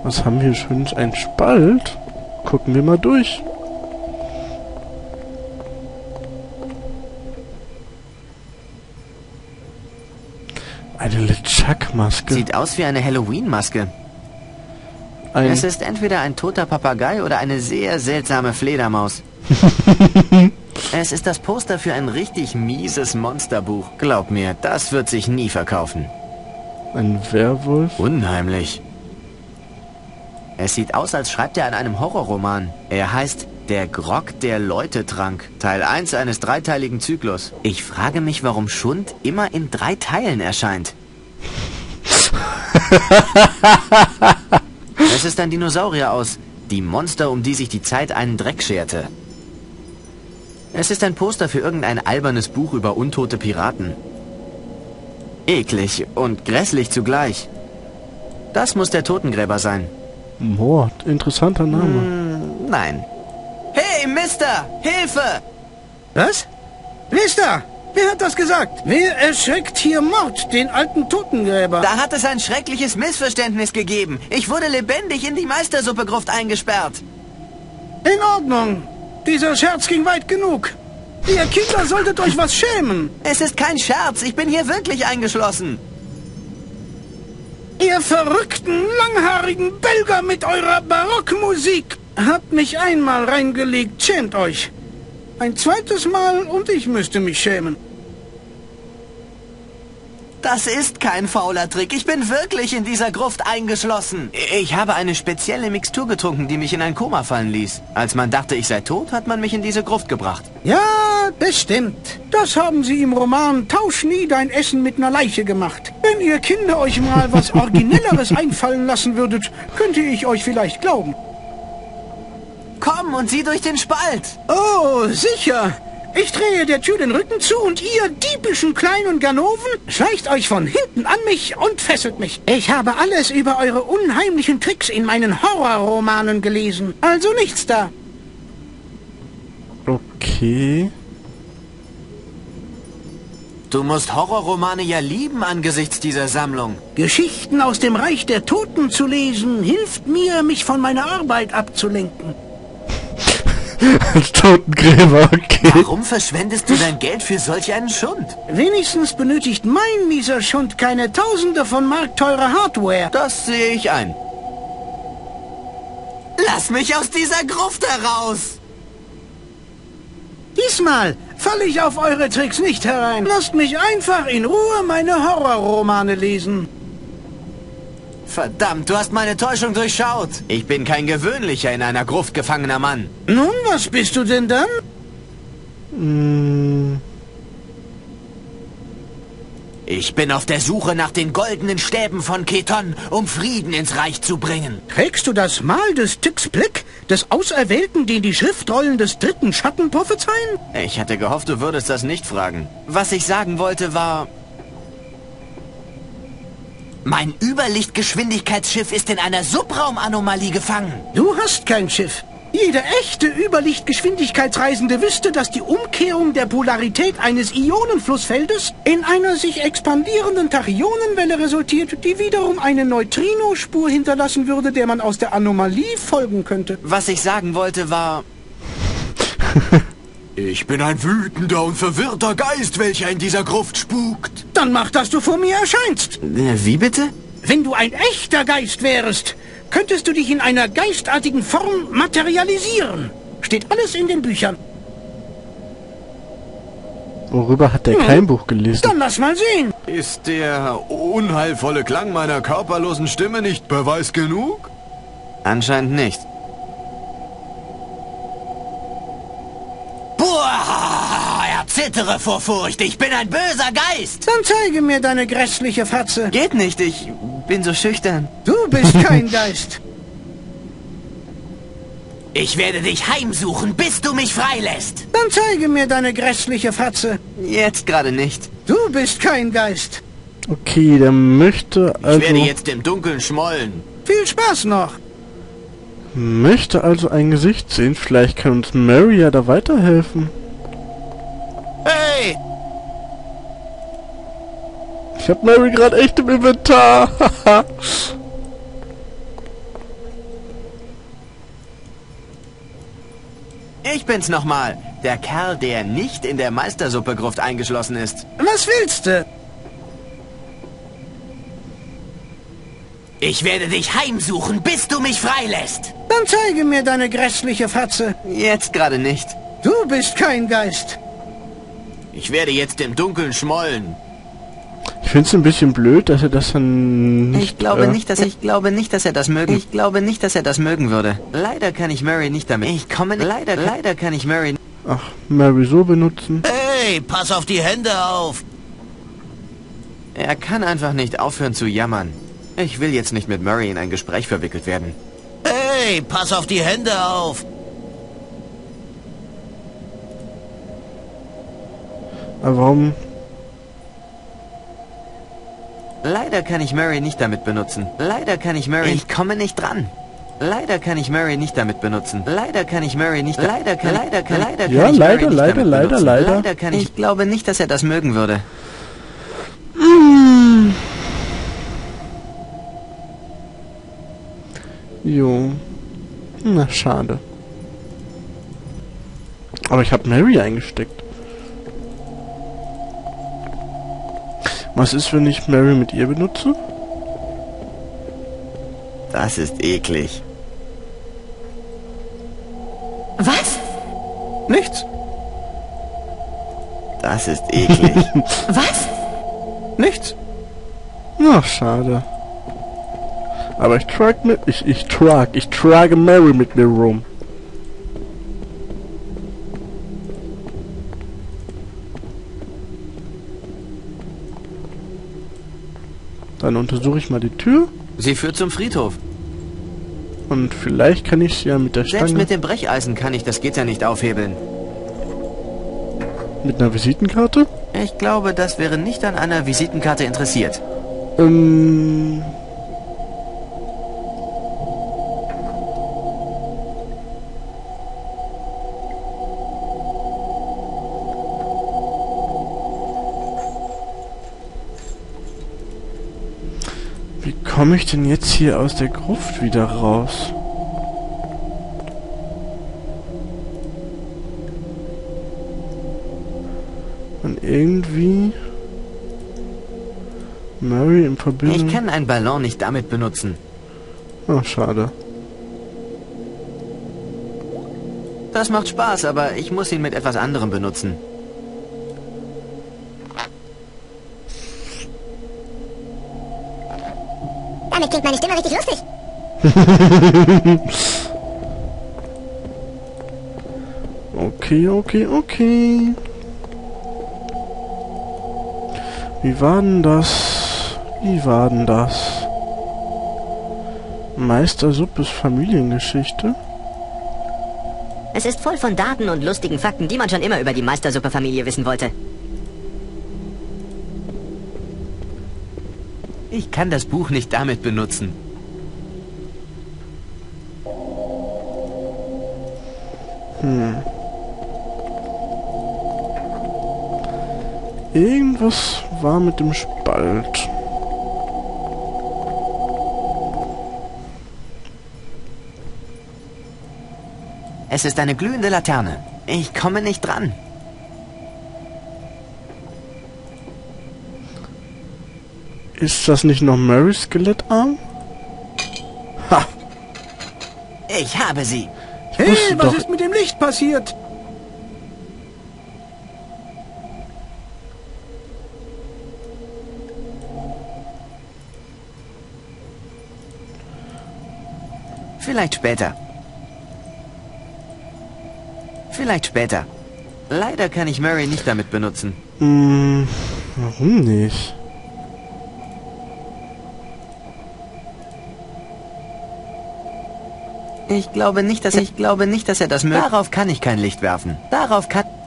Was haben wir schon? Ein Spalt? Gucken wir mal durch. Eine LeChuck-Maske. Sieht aus wie eine Halloween-Maske. Es ist entweder ein toter Papagei oder eine sehr seltsame Fledermaus. Es ist das Poster für ein richtig mieses Monsterbuch. Glaub mir, das wird sich nie verkaufen. Ein Werwolf? Unheimlich. Es sieht aus, als schreibt er an einem Horrorroman. Er heißt Der Grog, der Leute trank. Teil 1 eines dreiteiligen Zyklus. Ich frage mich, warum Schund immer in 3 Teilen erscheint. Es ist ein Dinosaurier aus Die Monster, um die sich die Zeit einen Dreck scherte. Es ist ein Poster für irgendein albernes Buch über untote Piraten. Eklig und grässlich zugleich. Das muss der Totengräber sein. Mord, interessanter Name. Nein. Hey, Mister! Hilfe! Was? Wer ist da? Wer hat das gesagt? Wer erschreckt hier Mord, den alten Totengräber? Da hat es ein schreckliches Missverständnis gegeben. Ich wurde lebendig in die Meistersuppegruft eingesperrt. In Ordnung. Dieser Scherz ging weit genug. Ihr Kinder solltet euch was schämen. Es ist kein Scherz. Ich bin hier wirklich eingeschlossen. Ihr verrückten, langhaarigen Belger mit eurer Barockmusik. Habt mich einmal reingelegt, schämt euch. Ein zweites Mal und ich müsste mich schämen. Das ist kein fauler Trick. Ich bin wirklich in dieser Gruft eingeschlossen. Ich habe eine spezielle Mixtur getrunken, die mich in ein Koma fallen ließ. Als man dachte, ich sei tot, hat man mich in diese Gruft gebracht. Ja, bestimmt. Das haben sie im Roman Tausch nie dein Essen mit einer Leiche gemacht. Wenn ihr Kinder euch mal was Originelleres einfallen lassen würdet, könnte ich euch vielleicht glauben. Komm und sieh durch den Spalt. Oh, sicher. Ich drehe der Tür den Rücken zu und ihr diebischen kleinen Ganoven schleicht euch von hinten an mich und fesselt mich. Ich habe alles über eure unheimlichen Tricks in meinen Horrorromanen gelesen. Also nichts da. Okay. Du musst Horrorromane ja lieben angesichts dieser Sammlung. Geschichten aus dem Reich der Toten zu lesen, hilft mir, mich von meiner Arbeit abzulenken. Als Totengräber, okay. Warum verschwendest du dein Geld für solch einen Schund? Wenigstens benötigt mein mieser Schund keine Tausende von Mark teurer Hardware. Das sehe ich ein. Lass mich aus dieser Gruft heraus! Diesmal falle ich auf eure Tricks nicht herein. Lasst mich einfach in Ruhe meine Horrorromane lesen. Verdammt, du hast meine Täuschung durchschaut. Ich bin kein gewöhnlicher in einer Gruft gefangener Mann. Nun, was bist du denn dann? Ich bin auf der Suche nach den goldenen Stäben von Keton, um Frieden ins Reich zu bringen. Trägst du das Mal des Tyx-Blick, des Auserwählten, den die Schriftrollen des dritten Schatten prophezeien? Ich hatte gehofft, du würdest das nicht fragen. Was ich sagen wollte war... Mein Überlichtgeschwindigkeitsschiff ist in einer Subraumanomalie gefangen. Du hast kein Schiff. Jeder echte Überlichtgeschwindigkeitsreisende wüsste, dass die Umkehrung der Polarität eines Ionenflussfeldes in einer sich expandierenden Tachyonenwelle resultiert, die wiederum eine Neutrinospur hinterlassen würde, der man aus der Anomalie folgen könnte. Was ich sagen wollte war... Ich bin ein wütender und verwirrter Geist, welcher in dieser Gruft spukt. Dann mach, dass du vor mir erscheinst. Wie bitte? Wenn du ein echter Geist wärst, könntest du dich in einer geistartigen Form materialisieren. Steht alles in den Büchern. Worüber hat der kein Buch gelesen? Dann lass mal sehen. Ist der unheilvolle Klang meiner körperlosen Stimme nicht Beweis genug? Anscheinend nicht. Boah, erzittere vor Furcht. Ich bin ein böser Geist. Dann zeige mir deine grässliche Fratze. Geht nicht, ich bin so schüchtern. Du bist kein Geist. Ich werde dich heimsuchen, bis du mich freilässt. Dann zeige mir deine grässliche Fratze. Jetzt gerade nicht. Du bist kein Geist. Okay, der möchte also... Ich werde jetzt im Dunkeln schmollen. Viel Spaß noch. Möchte also ein Gesicht sehen. Vielleicht kann uns Mary ja da weiterhelfen. Hey! Ich hab Mary gerade echt im Inventar. bin's nochmal. Der Kerl, der nicht in der Meistersuppe-Gruft eingeschlossen ist. Was willst du? Ich werde dich heimsuchen, bis du mich freilässt. Dann zeige mir deine grässliche Fratze. Jetzt gerade nicht. Du bist kein Geist. Ich werde jetzt im Dunkeln schmollen. Ich finde es ein bisschen blöd, dass er das dann nicht... Ich glaube nicht, dass er das mögen würde. Leider kann ich Mary nicht damit. Leider kann ich Mary... Ach, Mary so benutzen. Hey, pass auf die Hände auf. Er kann einfach nicht aufhören zu jammern. Ich will jetzt nicht mit Mary in ein Gespräch verwickelt werden. Hey, pass auf die Hände auf. Aber warum... Leider kann ich Mary nicht damit benutzen. Leider kann ich Mary... Ich komme nicht dran. Leider kann ich Mary nicht damit benutzen. Leider kann ich Mary nicht... Leider kann ich Mary nicht damit benutzen. Leider kann ich... Ich glaube nicht, dass er das mögen würde. Jo. Na, schade. Aber ich habe Mary eingesteckt. Was ist, wenn ich Mary mit ihr benutze? Das ist eklig. Was? Nichts. Das ist eklig. Was? Nichts. Na, schade. Aber ich trage Mary mit mir rum. Dann untersuche ich mal die Tür. Sie führt zum Friedhof. Und vielleicht kann ich sie ja mit der Stange... Selbst mit dem Brecheisen kann ich das Gitter nicht aufhebeln. Mit einer Visitenkarte? Ich glaube, das wäre nicht an einer Visitenkarte interessiert. Wie komme ich denn jetzt hier aus der Gruft wieder raus? Und irgendwie... Mary in Verbindung... Ich kann einen Ballon nicht damit benutzen. Ah, schade. Das macht Spaß, aber ich muss ihn mit etwas anderem benutzen. Damit klingt meine Stimme richtig lustig. Okay. Wie war denn das? Meister Suppes Familiengeschichte? Es ist voll von Daten und lustigen Fakten, die man schon immer über die Meistersuppe-Familie wissen wollte. Ich kann das Buch nicht damit benutzen. Irgendwas war mit dem Spalt. Es ist eine glühende Laterne. Ich komme nicht dran. Ist das nicht noch Marys Skelettarm? Ha! Ich habe sie. Hey, wusste was doch- ist mit dem Licht passiert? Vielleicht später. Leider kann ich Mary nicht damit benutzen. Warum nicht? Ich glaube nicht, dass er das möchte. Darauf kann ich kein Licht werfen.